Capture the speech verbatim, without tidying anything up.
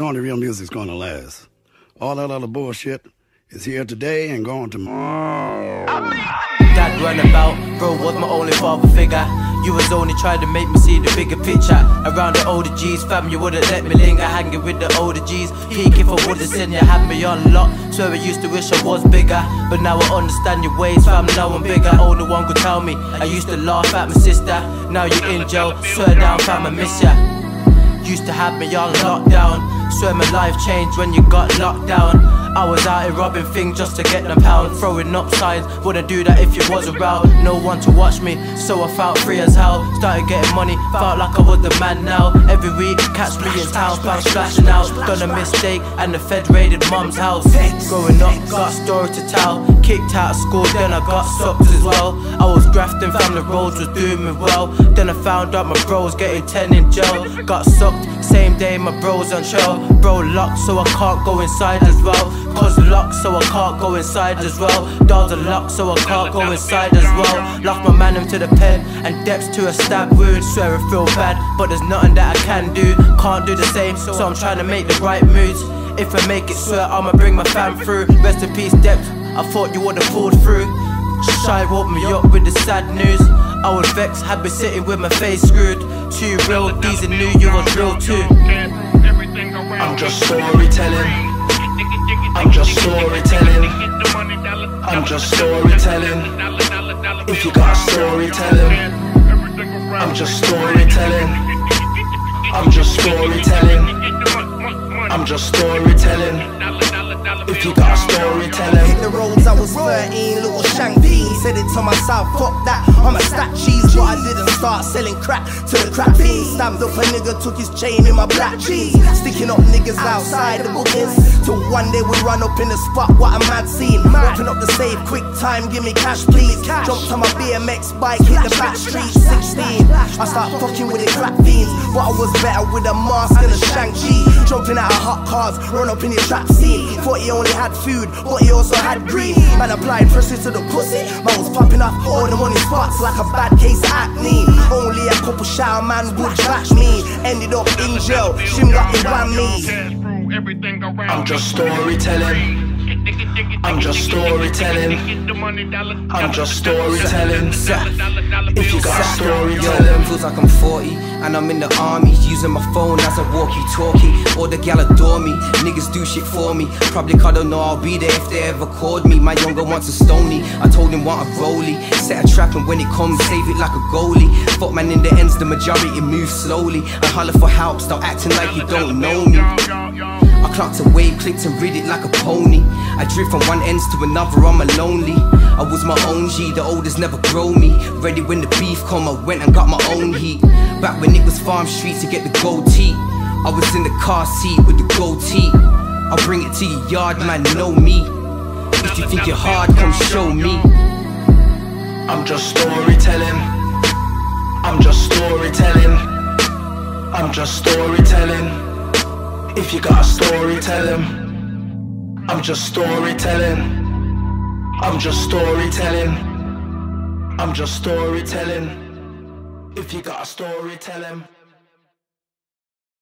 Only real music's gonna last. All that other bullshit is here today and gone tomorrow. Dad run about, bro was my only father figure. You was only trying to make me see the bigger picture. Around the older G's, fam, you wouldn't let me linger. Hanging with the older G's, peak if I would've seen you. Had me on lock, swear I used to wish I was bigger. But now I understand your ways, fam, now I'm bigger. Only one could tell me, I used to laugh at my sister. Now you're in jail, swear down, fam, I miss ya. Used to have me on lockdown, swear my life changed when you got locked down. I was out here robbing things just to get them pound. Throwing up signs, wouldn't do that if you was around. No one to watch me, so I felt free as hell. Started getting money, felt like I was the man now. Every week, catch me in town, found splashing out. Done a mistake, and the Fed raided mum's house. Growing up, got a story to tell. Kicked out of school, then I got sucked as well. I was grafting, family roads was doing me well. Then I found out my bros getting ten in jail. Got sucked, same day my bros on trail. Bro locked, so I can't go inside as well. Cause locked, so I can't go inside as well. Doors are locked, so I can't go inside as well. Locked my man into the pen, and depths to a stab wound. Swear I feel bad, but there's nothing that I can do. Can't do the same, so I'm trying to make the right moves. If I make it, swear I'ma bring my fam through. Rest in peace, depths, I thought you would've pulled through. Shy woke me up with the sad news. I was vexed, had been sitting with my face screwed. Too real, these knew you was real too. I'm just storytelling. I'm just storytelling. I'm just storytelling. If you got a story, tell him. I'm just storytelling. I'm just storytelling. I'm just storytelling. If you got a story, tell him. Hit the roads, I was thirteen, little Shanky. Said it to myself, fuck that, I'm a stack cheese. But I didn't start selling crack to the crack fiends. Stabbed up a nigga, took his chain in my black cheese. Sticking up niggas outside the bookings. Till one day we run up in the spot, what a mad scene. Open up the safe, quick time, give me cash please. Jumped on my B M X bike, hit the back street, sixteen. I start fucking with the crack fiends, but I was better with a mask and a Shang-Chi. Jumping out of hot cars, run up in your trap scene. Thought he only had food, but he also had green. Man applied pressure to the pussy, man was popping off all the money spots like a bad case of acne. Only a couple shower man would bash me. Ended up in jail, Shim got me whammy. I'm just storytelling. I'm just storytelling. I'm just storytelling. If you got a story, tell him. Feels like I'm forty and I'm in the army, using my phone as a walkie-talkie. All the gal adore me, niggas do shit for me. Probably cause I don't know I'll be there if they ever called me. My younger wants a stony, I told him want a rollie. Set a trap and when it comes, save it like a goalie. Fuck man, in the ends the majority move slowly. I holler for help, stop acting like you don't know me. I clocked a wave, clicked and rid it like a pony. I drift from one ends to another, I'm a lonely. I was my own G, the oldest never grow me. Ready when the beef come, I went and got my own heat. Back when it was Farm Street to get the gold teeth. I was in the car seat with the gold teeth. I'll bring it to your yard, man, know me. If you think you're hard, come show me. I'm just storytelling. I'm just storytelling. I'm just storytelling. If you got a story, tell him. I'm just storytelling. I'm just storytelling. I'm just storytelling. If you got a story, tell him.